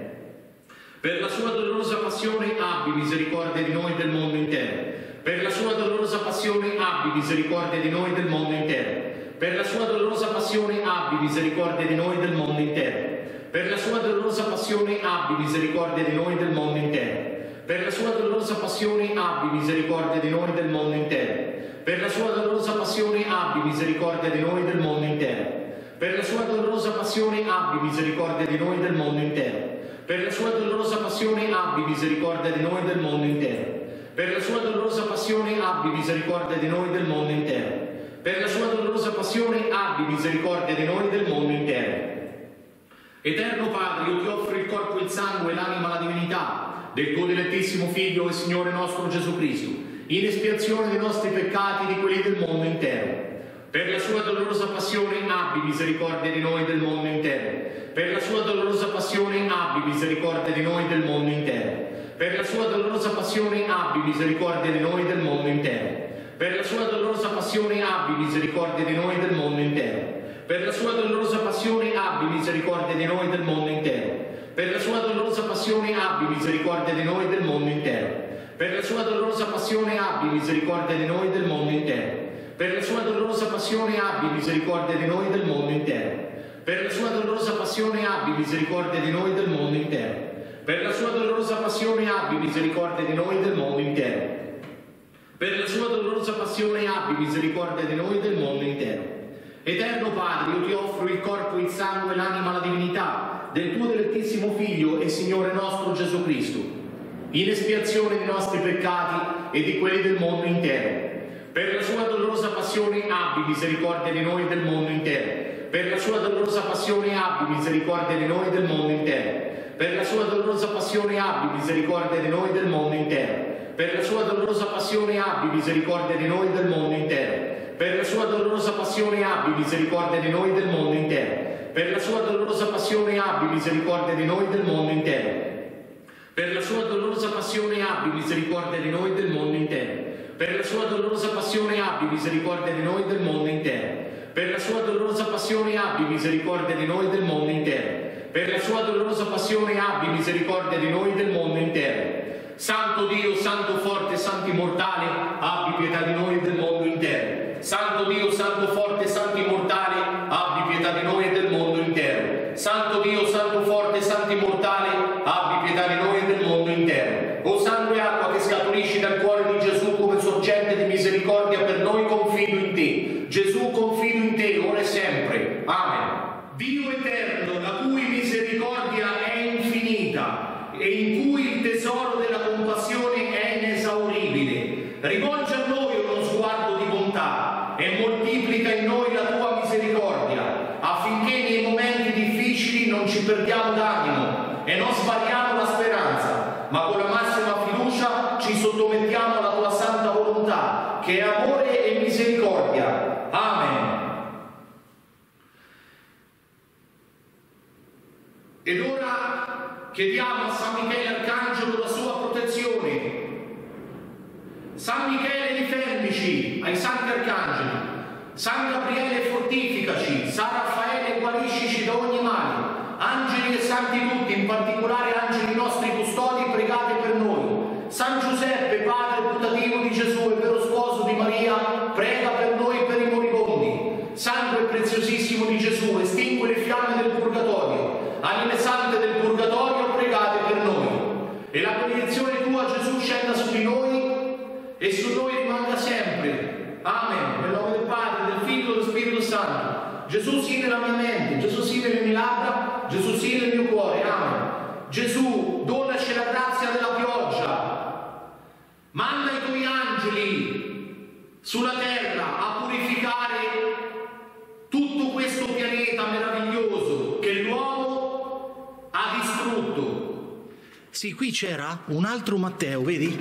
[SPEAKER 1] Per la sua dolorosa passione abbi misericordia di noi e del mondo intero. Per la sua dolorosa passione abbi misericordia di noi e del mondo intero. Per la sua dolorosa passione abbi misericordia di noi e del mondo intero. Per la sua dolorosa passione abbi misericordia di noi e del mondo intero. Per la sua dolorosa passione abbi misericordia di noi e del mondo intero. Per la sua dolorosa passione abbi misericordia di noi e del mondo intero. Per la sua dolorosa passione abbi misericordia di noi e del mondo intero. Per la sua dolorosa passione abbi misericordia di noi e del mondo intero. Per la sua dolorosa passione abbi misericordia di noi e del mondo intero. Per la sua dolorosa passione abbi misericordia di noi e del mondo intero. Eterno Padre, io ti offro il corpo, il sangue, l'anima, la divinità del tuo dilettissimo Figlio e Signore nostro Gesù Cristo, in espiazione dei nostri peccati e di quelli del mondo intero. Per la sua dolorosa passione abbi misericordia di noi e del mondo intero. Per la sua dolorosa passione abbi misericordia di noi e del mondo intero. Per la sua dolorosa passione abbi misericordia di noi e del mondo intero. Per la sua dolorosa passione abbi misericordia di noi e del mondo intero. Per la sua dolorosa passione abbi misericordia di noi e del mondo intero. Per la sua dolorosa passione abbi misericordia di noi e del mondo intero. Per la sua dolorosa passione abbi misericordia di noi e del mondo intero. Per la sua dolorosa passione abbi misericordia di noi e del mondo intero. Per la sua dolorosa passione abbi misericordia di noi e del mondo intero. Per la sua dolorosa passione abbi misericordia di noi e del mondo intero. Per la sua dolorosa passione abbi misericordia di noi e del mondo intero. Eterno Padre, io ti offro il corpo, il sangue, l'anima, la divinità del tuo dilettissimo Figlio e Signore nostro Gesù Cristo, in espiazione dei nostri peccati e di quelli del mondo intero. Per la sua dolorosa passione abbi misericordia di noi e del mondo intero. Per la sua dolorosa passione abbi misericordia di noi e del mondo intero. Per la sua dolorosa passione abbi misericordia di noi e del mondo intero. Per la sua dolorosa passione abbi misericordia di noi e del mondo intero. Per la sua dolorosa passione abbi misericordia di noi e del mondo intero. Per la sua dolorosa passione abbi misericordia di noi e del mondo intero. Per la sua dolorosa passione abbi misericordia di noi e del mondo intero. Per la sua dolorosa passione abbi misericordia di noi e del mondo intero. Per la sua dolorosa passione abbi misericordia di noi e del mondo intero. Per la sua dolorosa passione abbi misericordia di noi e del mondo intero. Santo Dio, Santo forte, Santo immortale, abbi pietà di noi e del mondo intero. Santo Dio, Santo forte, Santo immortale, abbi pietà di noi e del mondo intero. Santo Dio, Santo forte, Santo immortale, abbi pietà di noi e del mondo intero. O sangue e acqua che scaturisci dal cuore di Gesù come sorgente di misericordia per noi, confido in te. Gesù, confido in te, ora e sempre. Amen. Dio eterno, la cui misericordia è infinita e in cui il tesoro della compassione è inesauribile, rivolge a noi uno sguardo di bontà e moltiplica in noi la tua misericordia, affinché nei momenti difficili non ci perdiamo d'animo e non sbagliamo la speranza, ma con la massima fiducia ci sottomettiamo alla tua santa volontà, che è amore e misericordia. Amen. Ed ora chiediamo a San Michele Arcangelo la sua protezione. San Michele difendici ai santi arcangeli. San Gabriele fortificaci. San Raffaele guariscici da ogni male. Angeli e santi tutti, in particolare angeli nostri custodi, pregate per noi. San Giuseppe, padre putativo di Gesù e vero sposo di Maria, prega per noi e per i moribondi. Sangue preziosissimo di Gesù, estingue le fiamme del purgatorio. Anime sante del purgatorio, pregate per noi. E la benedizione tua, Gesù, scenda su di noi e su noi rimanga sempre. Amen. Nel nome del Padre, del Figlio e dello Spirito Santo. Gesù sia nella mia mente, Gesù sia nelle mie labbra, Gesù sia nel mio cuore. Amen. Gesù, donaci la grazia della pioggia, manda i tuoi angeli sulla terra a purificare tutto questo pianeta meraviglioso che l'uomo ha distrutto. Sì, qui c'era un altro Matteo, vedi?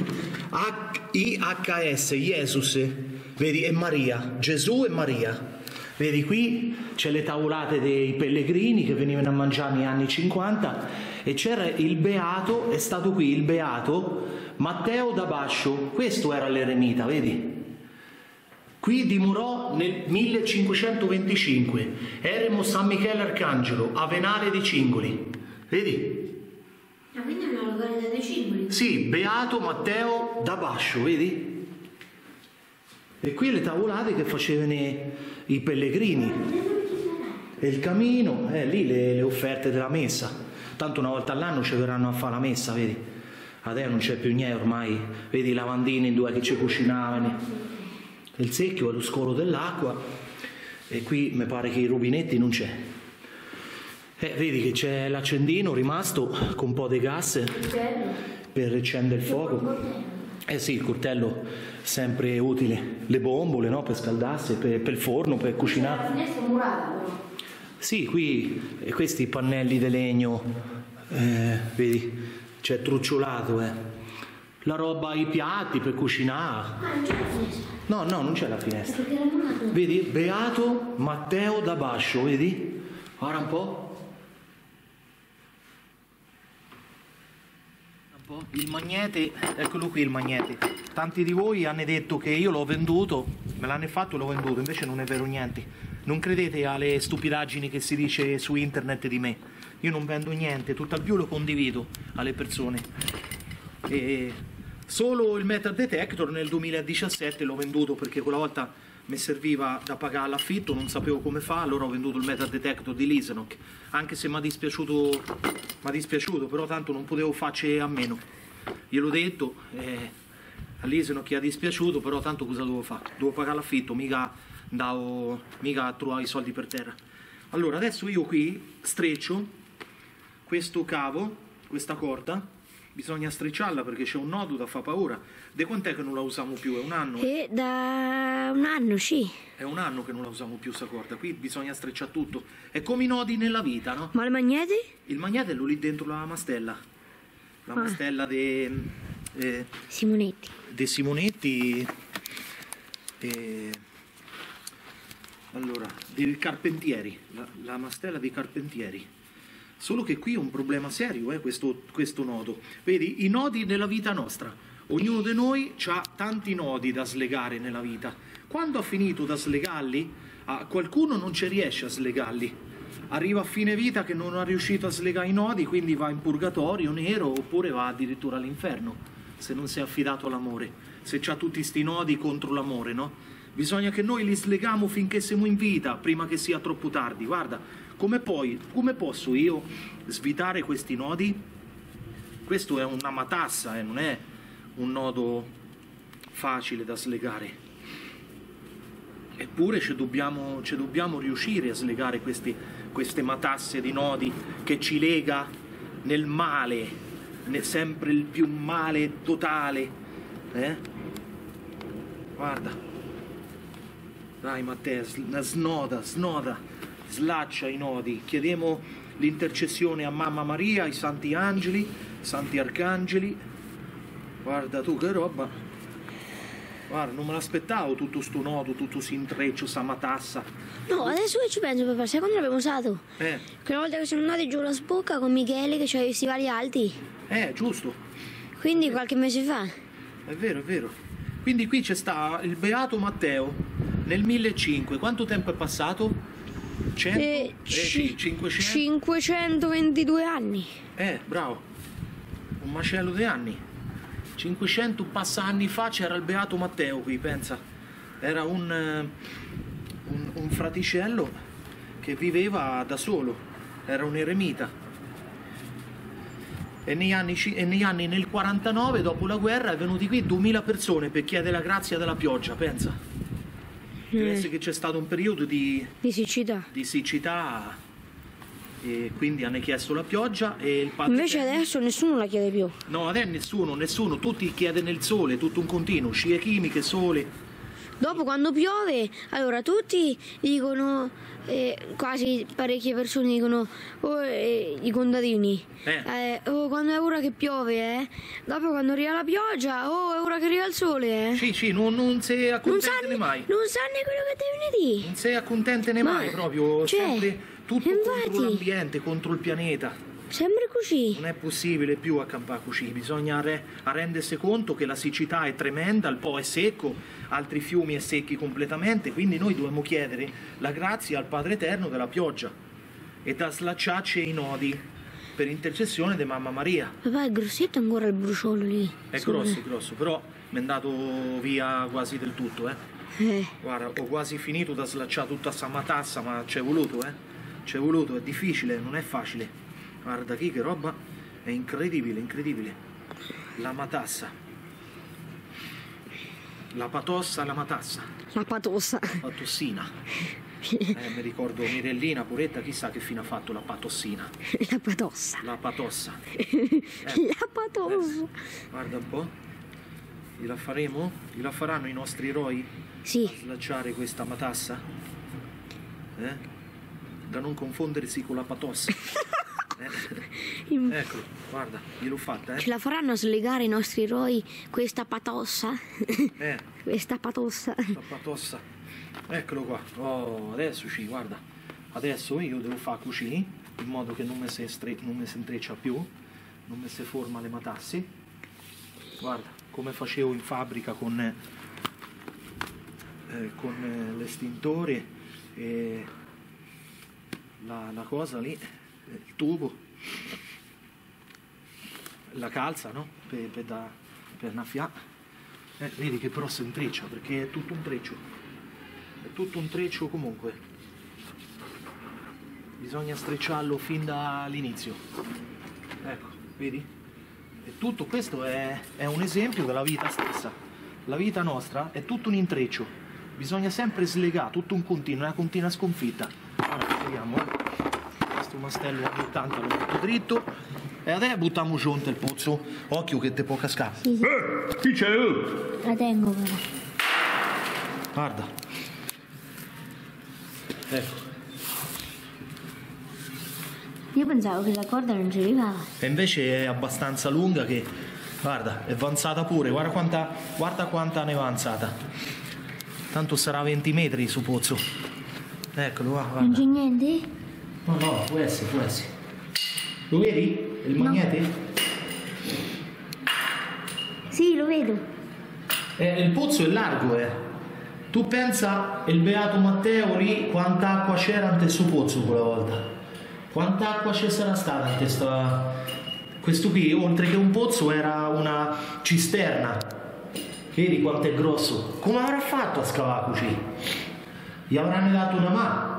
[SPEAKER 1] IHS, Jesus, vedi? E Maria, Gesù e Maria. Vedi, qui c'è le tavolate dei pellegrini che venivano a mangiare negli anni 50 e c'era il beato, è stato qui il beato Matteo da Bascio, questo era l'eremita, vedi? Qui dimorò nel 1525, eremo San Michele Arcangelo, a Venale dei Cingoli, vedi?
[SPEAKER 2] Ah, quindi è una località dei Cingoli?
[SPEAKER 1] Sì, beato Matteo da Bascio, vedi? E qui le tavolate che facevano i pellegrini e il camino, lì le offerte della messa, tanto una volta all'anno ci verranno a fare la messa, vedi? Adesso non c'è più niente ormai, vedi i lavandini dove che ci cucinavano, il secchio, lo scolo dell'acqua, e qui mi pare che i rubinetti non c'è. Vedi che c'è l'accendino rimasto con un po' di gas per accendere il fuoco. Sì, il coltello sempre utile, le bombole, no? Per scaldarsi, per il forno, per cucinare.
[SPEAKER 2] La finestra murata però.
[SPEAKER 1] Sì, qui questi pannelli di legno, vedi, c'è trucciolato, la roba, i piatti per cucinare.
[SPEAKER 2] Ah, non c'è la finestra?
[SPEAKER 1] No, non c'è la finestra. Vedi, beato Matteo da Bascio, vedi? Guarda un po'. Il magnete, eccolo qui il magnete. Tanti di voi hanno detto che io l'ho venduto, me l'hanno fatto e l'ho venduto, invece non è vero niente. Non credete alle stupidaggini che si dice su internet di me. Io non vendo niente, tutt'al più lo condivido alle persone. E solo il metal detector nel 2017 l'ho venduto perché quella volta mi serviva da pagare l'affitto, non sapevo come fa, allora ho venduto il metal detector di Lisenok, anche se mi ha dispiaciuto, però tanto non potevo farci a meno. Gliel'ho detto, a Lisenok che ha dispiaciuto, però tanto cosa dovevo fare? Dovevo pagare l'affitto, mica trovare i soldi per terra. Allora adesso io qui streccio questo cavo, questa corda. Bisogna strecciarla perché c'è un nodo da fa paura. Da quant'è che non la usiamo più? È un anno?
[SPEAKER 2] Da un anno, sì.
[SPEAKER 1] È un anno che non la usiamo più sta corda. Qui bisogna strecciare tutto. È come i nodi nella vita, no?
[SPEAKER 2] Ma il magnete? Il
[SPEAKER 1] magnete è lì dentro la mastella. La mastella dei
[SPEAKER 2] Simonetti.
[SPEAKER 1] Dei Simonetti. Allora, dei carpentieri. La mastella dei carpentieri. Solo che qui è un problema serio, questo nodo. Vedi, i nodi nella vita nostra. Ognuno di noi ha tanti nodi da slegare nella vita. Quando ha finito da slegarli, qualcuno non ci riesce a slegarli. Arriva a fine vita che non è riuscito a slegare i nodi, quindi va in purgatorio nero oppure va addirittura all'inferno, se non si è affidato all'amore. Se c'ha tutti sti nodi contro l'amore, no? Bisogna che noi li sleghiamo finché siamo in vita, prima che sia troppo tardi. Guarda, come posso io svitare questi nodi? Questo è una matassa, non è un nodo facile da slegare. Eppure ci dobbiamo riuscire a slegare queste matasse di nodi che ci lega nel male, sempre il più male totale. Guarda. Dai Matteo, snoda, slaccia i nodi. Chiediamo l'intercessione a Mamma Maria, ai santi angeli, santi arcangeli. Guarda tu che roba. Guarda, non me l'aspettavo tutto sto nodo, tutto si intreccio, sta matassa.
[SPEAKER 2] No, adesso che ci penso, papà, sai quando l'abbiamo usato? Quella volta che siamo andati giù la Sbocca con Michele che c'aveva i stivali alti.
[SPEAKER 1] Giusto.
[SPEAKER 2] Quindi qualche mese fa.
[SPEAKER 1] È vero, è vero. Quindi qui c'è sta il Beato Matteo nel 1500. Quanto tempo è passato?
[SPEAKER 2] 522 anni.
[SPEAKER 1] Bravo. Un macello di anni. 500 passa anni fa c'era il Beato Matteo qui, pensa. Era un fraticello che viveva da solo. Era un eremita. E negli anni nel 49, dopo la guerra, è venuti qui 2000 persone per chiedere la grazia della pioggia, pensa. Pensi che c'è stato un periodo di
[SPEAKER 2] siccità.
[SPEAKER 1] Di siccità e quindi hanno chiesto la pioggia e il padre
[SPEAKER 2] invece adesso nessuno la chiede più.
[SPEAKER 1] No, adesso nessuno, tutti chiedono il sole, tutto un continuo, scie chimiche, sole.
[SPEAKER 2] Dopo quando piove, allora tutti dicono, quasi parecchie persone dicono, i contadini, quando è ora che piove, dopo quando arriva la pioggia, è ora che arriva il sole,
[SPEAKER 1] Sì, non si accontentano mai.
[SPEAKER 2] Non sanno quello che devono dire.
[SPEAKER 1] Non si accontentano mai, proprio, sempre tutto
[SPEAKER 2] infatti,
[SPEAKER 1] contro l'ambiente, contro il pianeta.
[SPEAKER 2] Sembra così.
[SPEAKER 1] Non è possibile più accampare così, bisogna rendersi conto che la siccità è tremenda, il Po è secco, altri fiumi è secchi completamente, quindi noi dobbiamo chiedere la grazia al Padre Eterno della pioggia e da slacciarci i nodi per intercessione di Mamma Maria.
[SPEAKER 2] Papà, è grossetto ancora il bruciolo lì.
[SPEAKER 1] È grosso, però mi è andato via quasi del tutto, Guarda, ho quasi finito da slacciare tutta sta matassa, ma c'è voluto, C'è voluto, è difficile, non è facile. Guarda qui che roba, è incredibile, incredibile. La matassa. La patossa, la matassa.
[SPEAKER 2] La patossa.
[SPEAKER 1] La tossina. Mi ricordo Mirellina, Puretta, chissà che fine ha fatto la patossina.
[SPEAKER 2] La patossa.
[SPEAKER 1] La patossa.
[SPEAKER 2] La patossa.
[SPEAKER 1] Guarda un po'. Gliela faremo? Gliela faranno i nostri eroi?
[SPEAKER 2] Sì.
[SPEAKER 1] A slacciare questa matassa? Da non confondersi con la patossa. Eccolo, guarda, gliel'ho fatta,
[SPEAKER 2] Ce la faranno a slegare i nostri eroi questa patossa? Questa patossa.
[SPEAKER 1] La patossa. Eccolo qua. Oh, adesso guarda. Adesso io devo fare così, in modo che non mi si intreccia più, non mi si forma le matasse. Guarda, come facevo in fabbrica con l'estintore e la cosa lì, il tubo, la calza, no? Per annaffiare. Vedi che però si intreccia, perché è tutto un treccio. È tutto un treccio comunque. Bisogna strecciarlo fin dall'inizio. Ecco, vedi? E tutto questo è un esempio della vita stessa. La vita nostra è tutto un intreccio. Bisogna sempre slegare, tutto un continuo, una continua sconfitta. Allora, vediamo, questo mastello ogni tanto lo metto dritto e adesso buttiamo giù il pozzo. Occhio che te può cascare.
[SPEAKER 2] Sì.
[SPEAKER 1] Chi c'è?
[SPEAKER 2] La tengo però.
[SPEAKER 1] Guarda. Ecco.
[SPEAKER 2] Io pensavo che la corda non ci arrivava.
[SPEAKER 1] E invece è abbastanza lunga che, guarda, è avanzata pure, guarda quanta ne è avanzata. Tanto sarà 20 metri su pozzo. Eccolo qua, guarda.
[SPEAKER 2] Non c'è niente?
[SPEAKER 1] No, può essere. Lo vedi? Il magnete?
[SPEAKER 2] Sì, lo vedo.
[SPEAKER 1] Il pozzo è largo, Tu pensa il beato Matteo lì quanta acqua c'era ante suo pozzo quella volta? Quanta acqua ci sarà stata ante questo qui, oltre che un pozzo, era una cisterna. Vedi quanto è grosso? Come avrà fatto a scavare così? Gli avranno dato una mano.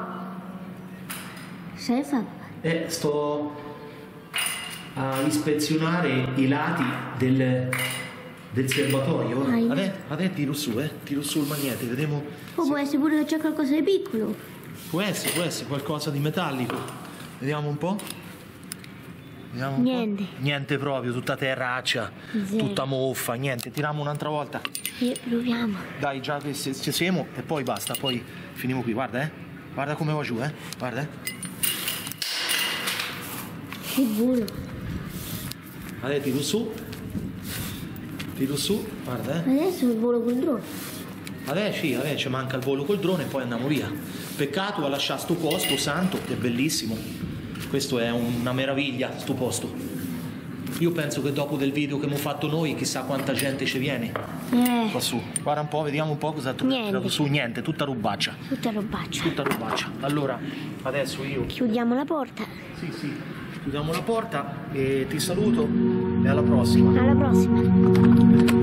[SPEAKER 2] Sai fa?
[SPEAKER 1] Sto a ispezionare i lati del serbatoio. Adesso tiro su il magnete, vediamo.
[SPEAKER 2] Può essere pure che c'è qualcosa di piccolo.
[SPEAKER 1] Può essere qualcosa di metallico. Vediamo un po'.
[SPEAKER 2] Niente.
[SPEAKER 1] Niente proprio, tutta terraccia, tutta moffa, niente. Tiriamo un'altra volta.
[SPEAKER 2] Proviamo.
[SPEAKER 1] Dai, già che ci siamo e poi basta, poi finiamo qui. Guarda, Guarda come va giù, Guarda,
[SPEAKER 2] Che volo.
[SPEAKER 1] Adesso tiro su, guarda,
[SPEAKER 2] Adesso il volo col drone.
[SPEAKER 1] Adesso ci manca il volo col drone e poi andiamo via. Peccato a lasciare sto posto santo, che è bellissimo. Questo è una meraviglia, sto posto. Io penso che dopo del video che abbiamo fatto noi, chissà quanta gente ci viene. Qua su. Guarda un po', vediamo un po' cosa ha tirato su. Niente, tutta robaccia.
[SPEAKER 2] Tutta robaccia.
[SPEAKER 1] Allora, adesso io...
[SPEAKER 2] Chiudiamo la porta.
[SPEAKER 1] Sì. Chiudiamo la porta e ti saluto e alla prossima.
[SPEAKER 2] Alla prossima.